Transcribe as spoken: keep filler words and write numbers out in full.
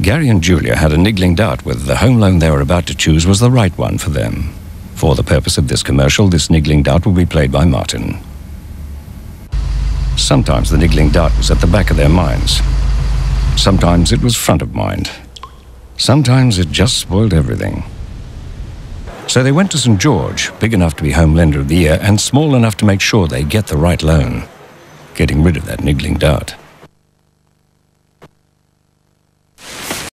Gary and Julia had a niggling doubt whether the home loan they were about to choose was the right one for them. For the purpose of this commercial, this niggling doubt will be played by Martin. Sometimes the niggling doubt was at the back of their minds. Sometimes it was front of mind. Sometimes it just spoiled everything. So they went to Saint George, big enough to be Home Lender of the Year and small enough to make sure they get the right loan, getting rid of that niggling doubt.